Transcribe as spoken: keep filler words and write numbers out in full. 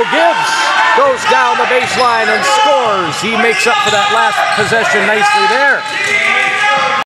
Gibbs goes down the baseline and scores. He makes up for that last possession nicely there.